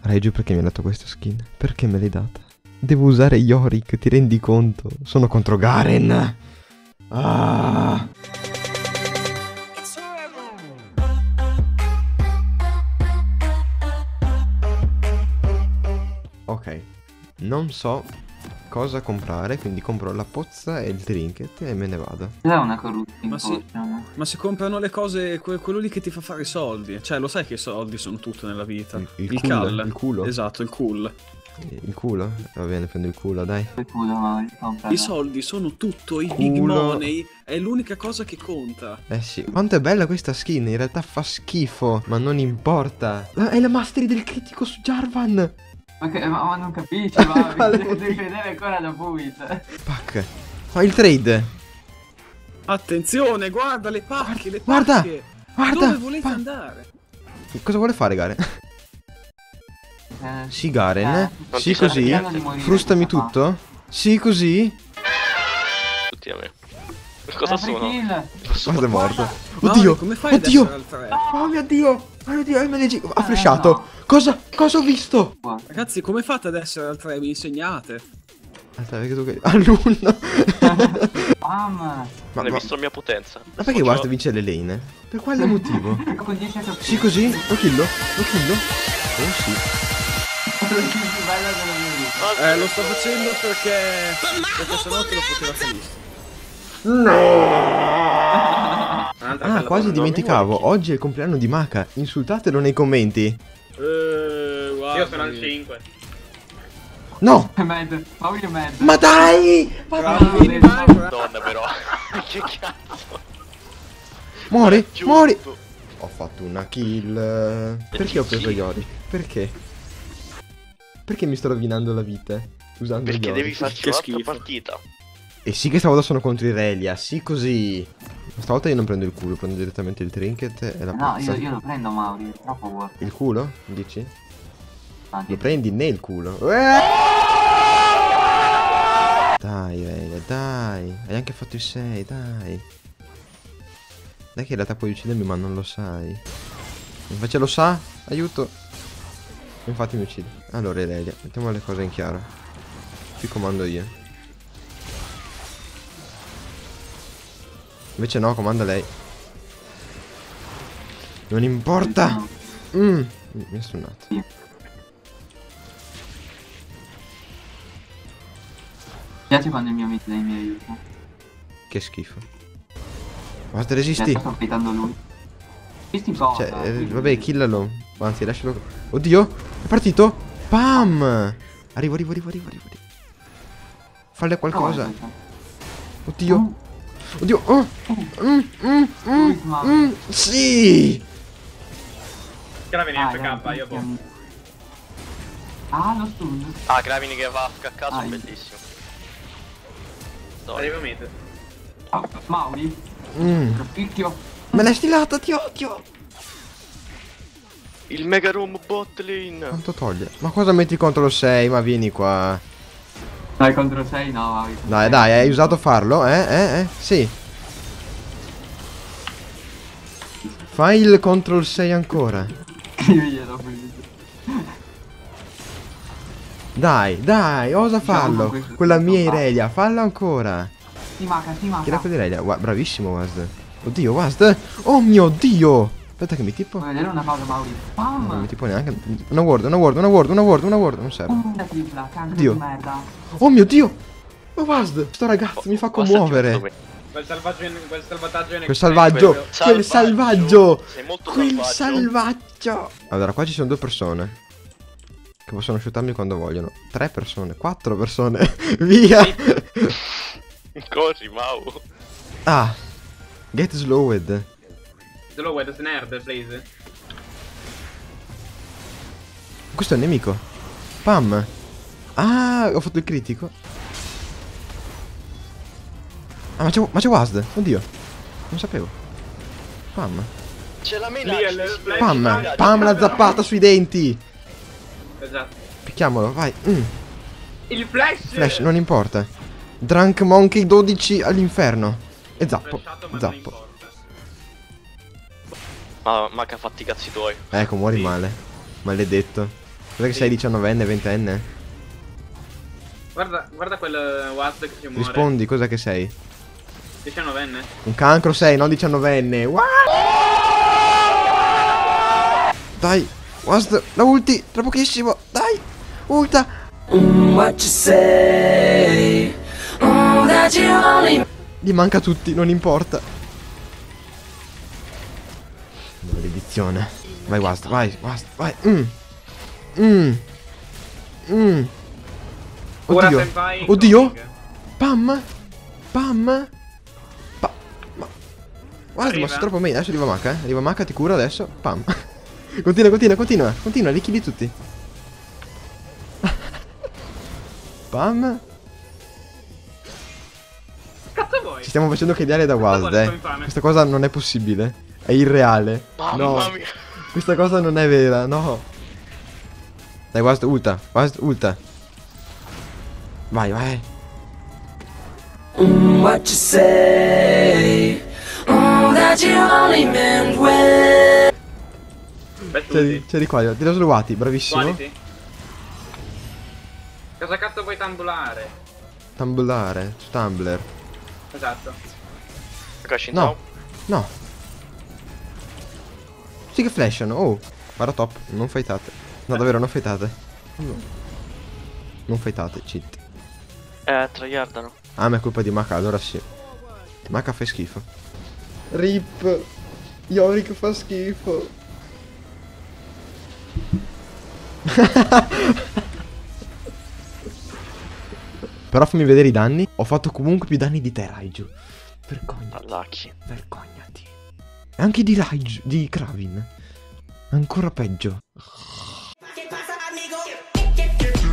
Regio, perché mi hai dato questa skin? Perché me l'hai data? Devo usare Yorick, ti rendi conto? Sono contro Garen. Ah. Ok, non so cosa comprare, quindi compro la pozza e il trinket e me ne vado. È una corruzione. Ma sì. Ma si comprano le cose, quello lì che ti fa fare i soldi. Cioè, lo sai che i soldi sono tutto nella vita. Il Il cool, cal. il culo. Esatto, il cool. Il culo? Va bene, prendo il culo, dai. I soldi sono tutto, i big money. È l'unica cosa che conta. Eh sì, quanto è bella questa skin, in realtà fa schifo, ma non importa. È la mastery del critico su Jarvan. Ma non capisci, ma devi vedere ancora da Puit. Fuck. Fa il trade. Attenzione, guarda le pacche, le Guarda, pacche. guarda. Dove volete andare? Cosa vuole fare Garen? Sì Garen. Non Sì ti serve così. niente. Frustami tutto. Sì così. Tutti a me. Cosa sono? Guarda è morto. Mauri, Oddio. come fai ad Oddio. essere al 3? Oh mio Dio. Oh mio Dio, MLG. Ha flashato. Cosa ho visto? Ragazzi, come fate ad essere al 3? Mi insegnate? Aspetta, perché tu che... Alunno. Mamma. Non hai visto la mia potenza? Ma perché Ward vince le lane? Per quale motivo? Con 10 HP. Sì così? Lo killo? Lo killo? Oh sì. Bella della mia vita. Lo sto facendo perché sennò te lo poteva finire. Ah, quasi dimenticavo. Oggi è il compleanno di Maka. Insultatelo nei commenti. Io sono al 5. No! È mad. Mauri è mad. Ma dai! Madonna però. Che cazzo. Muori! Giusto. Muori! Ho fatto una kill. Perché ho preso Yorick? Perché? Perché mi sto rovinando la vita? Usando Perché Yorick? devi farci Che un'altra schifo. partita. E sì che stavolta sono contro Irelia, sì così. Stavolta io non prendo il culo, prendo direttamente il trinket e la No, pizza. io lo prendo Mauri, è troppo worth. Il culo? Dici? Ah, Lo prendi nel culo. Dai, Irelia, dai. Hai anche fatto il 6, dai. Dai che in realtà puoi uccidermi ma non lo sai. Invece lo sa? Aiuto. Infatti mi uccide. Allora Irelia, mettiamo le cose in chiaro. Qui comando io. Invece no, comanda lei. Non importa. Mi ha stunnato. Mi piace quando il mio mid lane mi aiuta. Che schifo. Guarda, resisti. Sto aspettando lui. Questi cosa? Cioè, vabbè, killalo. Anzi, lascialo. Oddio, è partito. Pam. Arrivo. Falle qualcosa. Oddio. Oddio. Sì. Che la viene FK, io boh. Ah, lo stun. Ah, Gravini che va a caso, Ah, bellissimo. Arrivo mid. Ah, Mauri. Lo picchio. Me l'hai stilata, ti odio. Il mega room bot lane. Quanto toglie? Ma cosa metti contro lo 6? Ma vieni qua. Dai, contro 6 no, Mauri. Dai, hai usato farlo? Sì. Fai il control 6 ancora. Io glielo preso. Dai, osa farlo. Con la mia Irelia, fallo ancora. Si manca. Chi era quella Irelia? Bravissimo Wasd. Oddio, Wasd. Oh mio Dio. Aspetta che mi tipo. Vuoi vedere una cosa, Mauri? Non Pam! mi tipo neanche. Una ward. Non serve. Una tripla, cazzo Oddio. di merda. Oh mio Dio. Ma Wasd, sto ragazzo mi fa commuovere. Quel salvataggio in Quel salvaggio. Quel salvaggio. Sei molto Quel salvaggio. salvaggio. Allora, qua ci sono 2 persone che possono shootarmi quando vogliono. 3 persone, 4 persone. Via. Corri, Mau. Ah. Get slowed. Solo Wed Snare, please. Questo è un nemico. Pam. Ah, ho fatto il critico. Ah, ma c'è Wasd. Oddio. Non sapevo. Pam. C'è la Lì è minaccia. il flash. Pam. Pam la zappata sui denti. Esatto. Picchiamolo, vai. Il flash! Flash, non importa. Drunk Monkey 12 all'inferno. E zappo. Flashato, ma non Zappo. importa. Ma che ha fatti i cazzi tuoi. Ecco, muori Sì. male. Maledetto. Cos'è che sei 19enne, 20enne? Guarda quel Wasp che ci muore. Rispondi, cos'è che sei? 19enne. Un cancro sei, non 19enne. Dai, Wasp, la ulti, tra pochissimo, dai, ulta. Gli manca tutti, non importa. Maledizione. Vai Wasp, vai, Wasp, vai. Ora Oddio, senpai oddio. Kong. Pam, pam. Ma Wasp, Arriva. ma sei troppo meglio. Adesso arriva Maka, Arriva Maka, ti cura adesso. Pam. Continua, li killi tutti. Pam. Cazzo vuoi? Ci stiamo facendo chiedere da Wasp, vuole sto infame? Questa cosa non è possibile. È irreale. Mamma No, mia. questa cosa non è vera, no. Dai, Wasp, ulta. Wasp, ulta. Vai, vai. What you say? That you only meant when. Beh, C'è di qua, ti ho slowati, bravissimo. Quality. Cosa cazzo vuoi tambulare? Tumblare, su Tumblr. Esatto. Ragazzi, No, no. Sì che flashano, oh. Guarda top, non fightate. No, davvero, non fightate. No. Non fightate, cheat. tryhardano. Ah, ma è colpa di Maka, allora sì. Maka fa schifo. Rip. Yorick fa schifo. Però fammi vedere i danni. Ho fatto comunque più danni di te, Raiju. Vergognati. Lucky. Vergognati. E anche di Raiju, di Kravin. Ancora peggio.